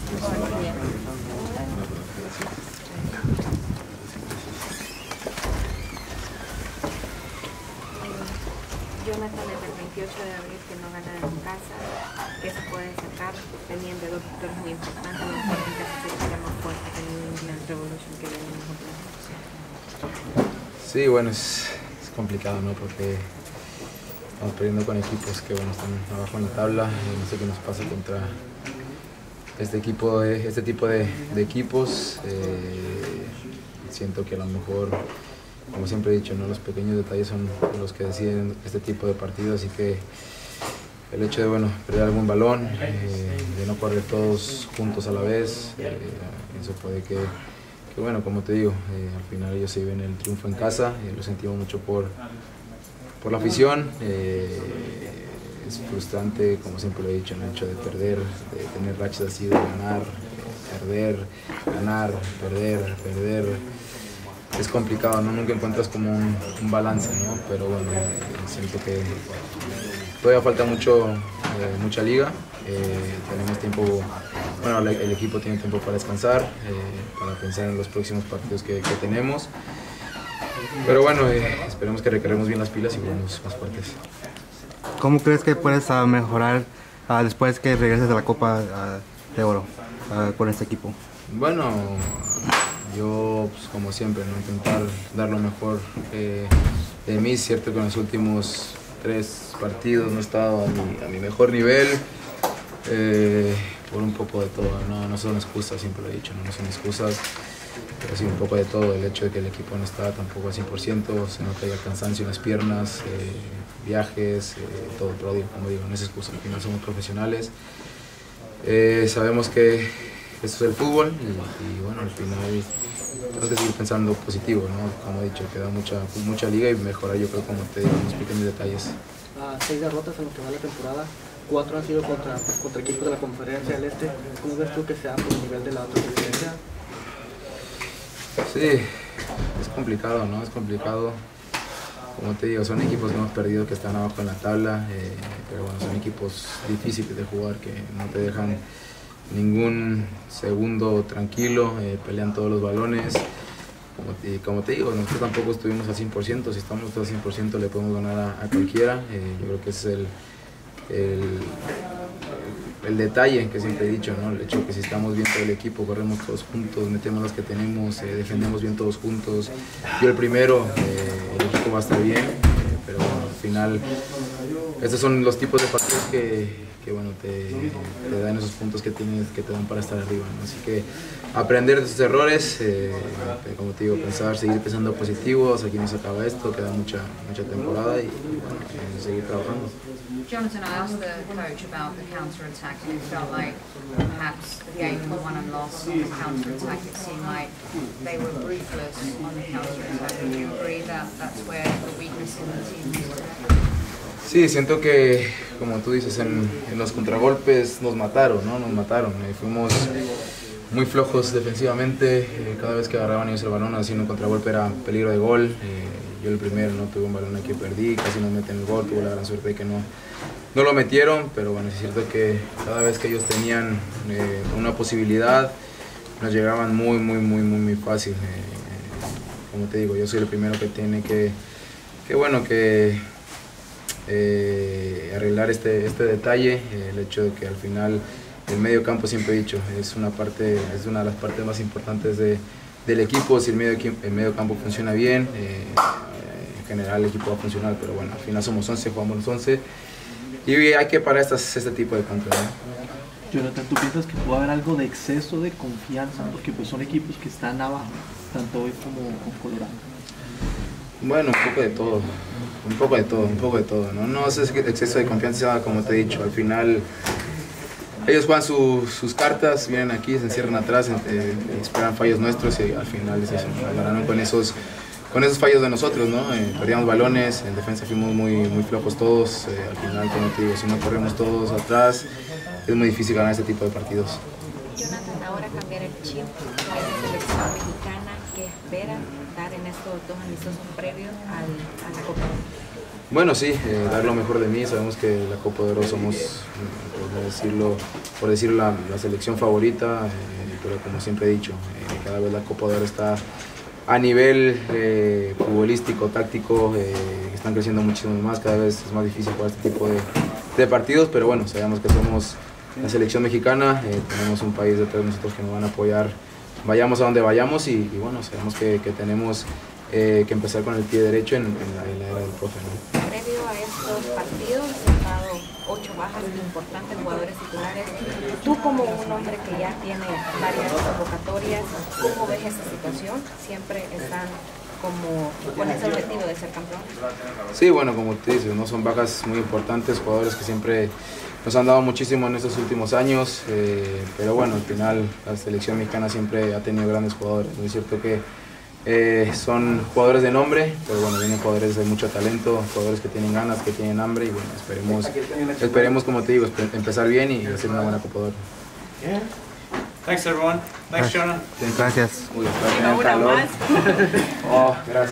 Jonathan, desde el 28 de abril que no gana en casa, que se puede sacar teniendo dos victorias muy importantes, muy importante que se sería más fuerte que en la Revolution que viene en el campeonato. Sí, bueno, es complicado, ¿no? Porque estamos perdiendo con equipos que bueno, están abajo en la tabla. No sé qué nos pasa contra este tipo de equipos. Siento que a lo mejor, como siempre he dicho, ¿no? Los pequeños detalles son los que deciden este tipo de partidos, así que el hecho de bueno, perder algún balón, de no correr todos juntos a la vez, eso puede que bueno, como te digo, al final ellos se lleven el triunfo en casa, lo sentimos mucho por la afición. Es frustrante, como siempre lo he dicho, el hecho de perder, de tener rachas así, de ganar, perder, ganar, perder. Es complicado, ¿no? Nunca encuentras como un balance, ¿no? Pero bueno, siento que todavía falta mucha liga. Tenemos tiempo, bueno, el equipo tiene tiempo para descansar, para pensar en los próximos partidos que tenemos. Pero bueno, esperemos que recarguemos bien las pilas y volvamos más fuertes. ¿Cómo crees que puedes mejorar después que regreses de la Copa de Oro con este equipo? Bueno, yo pues, como siempre, ¿no? Intentar dar lo mejor de mí. Es cierto que en los últimos 3 partidos no he estado a mi mejor nivel, por un poco de todo, no son excusas, siempre lo he dicho, no son excusas, pero sí un poco de todo. El hecho de que el equipo no está tampoco al 100%, se nota ya cansancio en las piernas, viajes, todo, pero como digo, no es excusa, al final somos profesionales, sabemos que esto es el fútbol y bueno, al final tenemos que seguir pensando positivo, ¿no? Como he dicho, queda mucha liga y mejorar, yo creo, como te digo, en los pequeños detalles. 6 derrotas en lo que va la temporada, 4 han sido contra equipos de la Conferencia del Este. ¿Cómo ves tú que sea por el nivel de la otra conferencia? Sí, es complicado, ¿no? Es complicado. Como te digo, son equipos que hemos perdido, que están abajo en la tabla, pero bueno, son equipos difíciles de jugar, que no te dejan ningún segundo tranquilo, pelean todos los balones. Como te digo, nosotros tampoco estuvimos al 100%, si estamos todos al 100% le podemos ganar a cualquiera. Yo creo que ese es el detalle que siempre he dicho, ¿no? El hecho de que si estamos bien todo el equipo, corremos todos juntos, metemos las que tenemos, defendemos bien todos juntos. Yo el primero, el equipo va a estar bien, pero bueno, al final estos son los tipos de partidos que bueno, te dan esos puntos que te dan para estar arriba, ¿no? Así que aprender de sus errores, como te digo, seguir pensando positivos, aquí no se acaba esto, queda mucha temporada y bueno, seguir trabajando. Jonathan, I asked the coach about the counter-attack and it felt like perhaps the game was won and lost on the counter-attack. It seemed like they were ruthless on the counter-attack. Would you agree that that's where the weakness in the team is today? Sí, siento que, como tú dices, en los contragolpes nos mataron, ¿no? Nos mataron. Fuimos muy flojos defensivamente, cada vez que agarraban ellos el balón haciendo un contragolpe era peligro de gol. Yo el primero no tuve un balón aquí que perdí, casi nos meten el gol, tuve la gran suerte de que no lo metieron, pero bueno, es cierto que cada vez que ellos tenían una posibilidad nos llegaban muy fácil. Como te digo, yo soy el primero que tiene que arreglar este detalle, el hecho de que al final el medio campo, siempre he dicho, es una de las partes más importantes del equipo. Si el medio campo funciona bien, en general el equipo va a funcionar, pero bueno, al final somos 11, jugamos los 11 y hay que parar este tipo de contra, ¿no? Jonathan, ¿tú piensas que puede haber algo de exceso de confianza? Porque pues son equipos que están abajo, tanto hoy como con Colorado. Bueno, un poco de todo, ¿no? No es exceso de confianza, como te he dicho, al final ellos juegan sus cartas, vienen aquí, se encierran atrás, esperan fallos nuestros y al final ganaron con esos fallos de nosotros, ¿no? Perdíamos balones, en defensa fuimos muy flojos todos, al final, como te digo, si no corremos todos atrás, es muy difícil ganar este tipo de partidos. Jonathan, ahora cambiar el chip de la selección mexicana, ¿qué espera dar en estos 2 amistosos previos a la Copa? Bueno, sí, dar lo mejor de mí. Sabemos que la Copa de Oro somos, por decirlo la selección favorita, pero como siempre he dicho, cada vez la Copa de Oro está a nivel futbolístico, táctico, están creciendo muchísimo más, cada vez es más difícil jugar este tipo de partidos, pero bueno, sabemos que somos la selección mexicana, tenemos un país detrás de nosotros que nos van a apoyar, vayamos a donde vayamos y bueno, sabemos que tenemos que empezar con el pie derecho en la era del profe, ¿no? Previo a estos partidos han dado 8 bajas importantes, jugadores titulares. Tú como un hombre que ya tiene varias convocatorias, ¿cómo ves esta situación? Siempre están como con ese objetivo de ser campeón. Sí, bueno, como te dices, ¿no? Son bajas muy importantes, jugadores que siempre nos han dado muchísimo en estos últimos años, pero bueno, al final la selección mexicana siempre ha tenido grandes jugadores. Es cierto que son jugadores de nombre, pero bueno, vienen jugadores de mucho talento, jugadores que tienen ganas, que tienen hambre y bueno, esperemos como te digo, empezar bien y hacer una buena Copa de Oro. Thanks everyone. Thanks, Jonah. Gracias. Uy, está bien el calor. Oh, gracias.